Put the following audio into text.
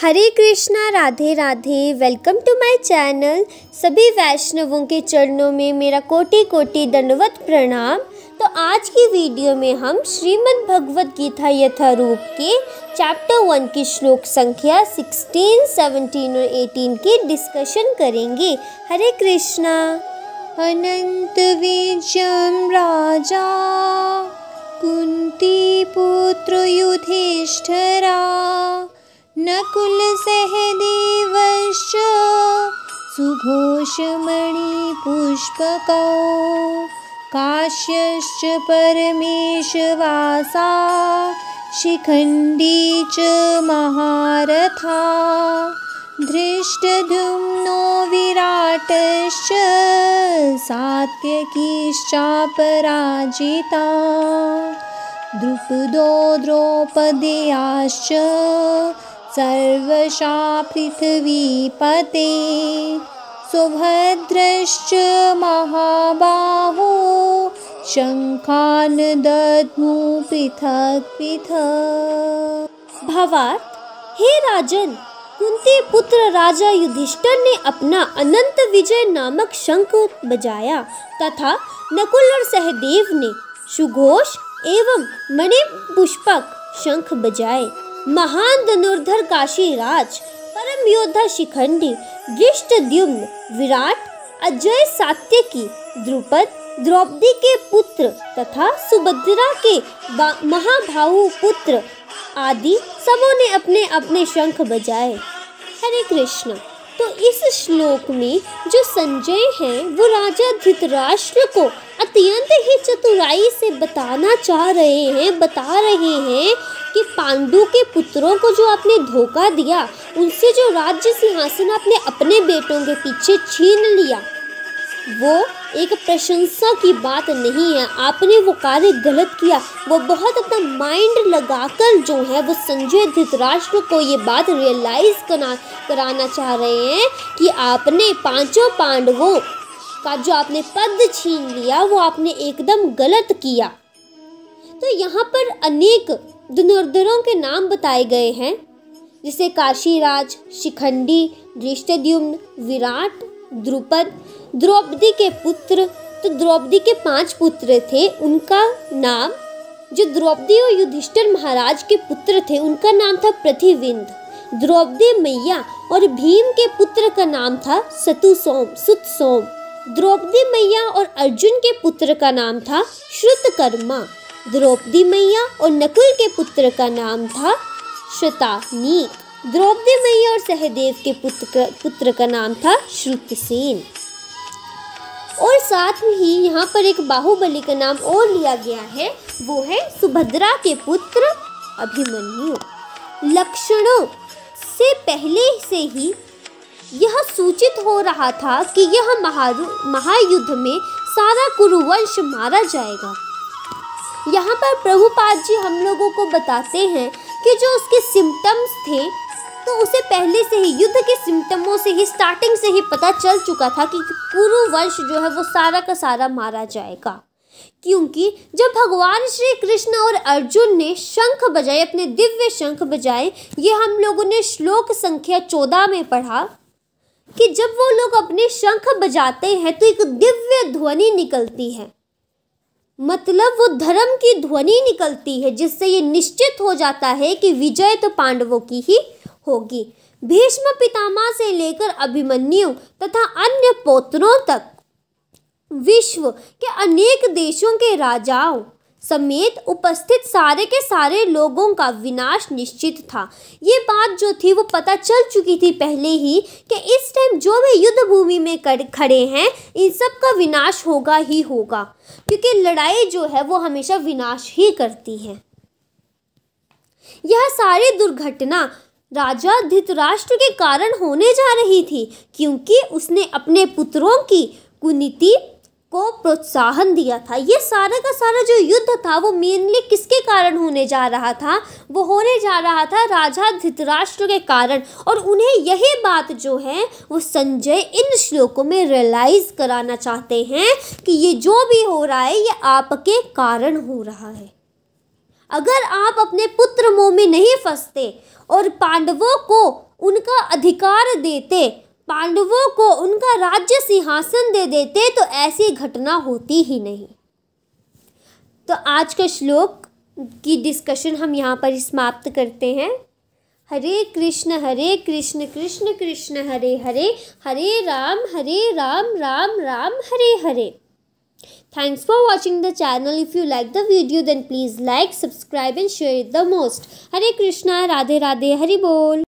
Hare Krishna, Radhe Radhe. Welcome to my channel. सभी वैष्णवों के चरणों में मेरा कोटि कोटि दंडवत प्रणाम। तो आज की वीडियो में हम श्रीमद् भगवत गीता यथारूप के चैप्टर 1 की श्लोक संख्या 16, 17 और 18 की डिस्कशन करेंगे। हरे कृष्णा। अनंत विजयम राजा कुंती पुत्र युधिष्ठिरा नकुल सहदेवश्च सुघोषमणि पुष्पकौ काश्यश्च परमेशवासा शिखण्डी च महारथा धृष्टद्युम्नो विराटश्च सात्यकीश्चापराजिता द्रुपदो द्रौपदेयाश्च सर्वशः पृथिवीपते सुभद्रश्च महाबाहो शंखान् दद्मु पृथक् पृथक्। भावार्थ, हे राजन, कुंती पुत्र राजा युधिष्ठिर ने अपना अनंत विजय नामक शंख बजाया तथा नकुल और सहदेव ने सुघोष एवं मणिपुष्पक शंख बजाए। महान धनुर्धर काशीराज, परम योद्धा शिखंडी, धृष्टद्युम्न, विराट, अजय सात्यकी, द्रुपद, द्रौपदी के पुत्र तथा सुभद्रा के महाबाहु पुत्र आदि सबों ने अपने अपने शंख बजाए। हरे कृष्ण। तो इस श्लोक में जो संजय हैं वो राजा धृतराष्ट्र को अत्यंत ही चतुराई से बता रहे हैं कि पांडु के पुत्रों को जो आपने धोखा दिया, उनसे जो राज्य सिंहासन आपने अपने बेटों के पीछे छीन लिया, वो एक प्रशंसा की बात नहीं है। आपने वो कार्य गलत किया। वो बहुत अपना माइंड लगाकर जो है वो संजय धृतराष्ट्र को ये बात रियलाइज कराना चाह रहे हैं कि आपने पांचों पांडवों का जो आपने पद छीन लिया वो आपने एकदम गलत किया। तो यहाँ पर अनेक धनुर्धरों के नाम बताए गए हैं, जैसे काशीराज, शिखंडी, धृष्टद्युम्न, विराट, द्रुपद, द्रौपदी के पुत्र। तो द्रौपदी के 5 पुत्र थे, उनका नाम, जो द्रौपदी और युधिष्ठिर महाराज के पुत्र थे, उनका नाम था प्रतिविंद। द्रौपदी मैया और भीम के पुत्र का नाम था सुतसोम। द्रौपदी मैया और अर्जुन के पुत्र का नाम था श्रुतकर्मा। द्रौपदी मैया और नकुल के पुत्र का नाम था शतानीक। द्रौपदी मैया और सहदेव के पुत्र का नाम था श्रुतसेन। और साथ में ही यहाँ पर एक बाहुबली का नाम और लिया गया है, वो है सुभद्रा के पुत्र अभिमन्यु। लक्षणों से पहले से ही यह सूचित हो रहा था कि यह महायुद्ध में सारा कुरुवंश मारा जाएगा। यहाँ पर प्रभुपाद जी हम लोगों को बताते हैं कि जो उसके सिम्टम्स थे, तो उसे पहले से ही युद्ध के सिम्टमों से ही स्टार्टिंग से ही पता चल चुका था कि कुरुवंश जो है वो सारा का सारा मारा जाएगा। क्योंकि जब भगवान श्री कृष्ण और अर्जुन ने शंख बजाए, अपने दिव्य शंख बजाए, ये हम लोगों ने श्लोक संख्या 14 में पढ़ा कि जब वो लोग अपने शंख बजाते हैं तो एक दिव्य ध्वनि निकलती है, मतलब वो धर्म की ध्वनि निकलती है, जिससे ये निश्चित हो जाता है कि विजय तो पांडवों की ही होगी। भीष्म पितामह से लेकर अभिमन्यु तथा अन्य पौत्रों तक विश्व के अनेक देशों के राजाओं समेत उपस्थित सारे के सारे लोगों का विनाश निश्चित था। ये बात जो थी वो पता चल चुकी थी पहले ही कि इस टाइम जो भी युद्ध भूमि में खड़े हैं, इन सब का विनाश होगा ही होगा, क्योंकि लड़ाई जो है वो हमेशा विनाश ही करती है। यह सारी दुर्घटना राजा धृतराष्ट्र के कारण होने जा रही थी, क्योंकि उसने अपने पुत्रों की कुनीति को प्रोत्साहन दिया था। ये सारा का सारा जो युद्ध था वो मेनली किसके कारण होने जा रहा था? वो होने जा रहा था राजा धृतराष्ट्र के कारण। और उन्हें यही बात जो है वो संजय इन श्लोकों में रियलाइज कराना चाहते हैं कि ये जो भी हो रहा है ये आपके कारण हो रहा है। अगर आप अपने पुत्र मोह में नहीं फंसते और पांडवों को उनका अधिकार देते, पांडवों को उनका राज्य सिंहासन दे देते, तो ऐसी घटना होती ही नहीं। तो आज का श्लोक की डिस्कशन हम यहाँ पर समाप्त करते हैं। हरे कृष्ण कृष्ण कृष्ण हरे हरे, हरे Ram Ram Ram Hare Hare. Thanks for watching the channel. If you like the video, then please like, subscribe and share it the most. Hare Krishna, Radhe Radhe, Hari Bol.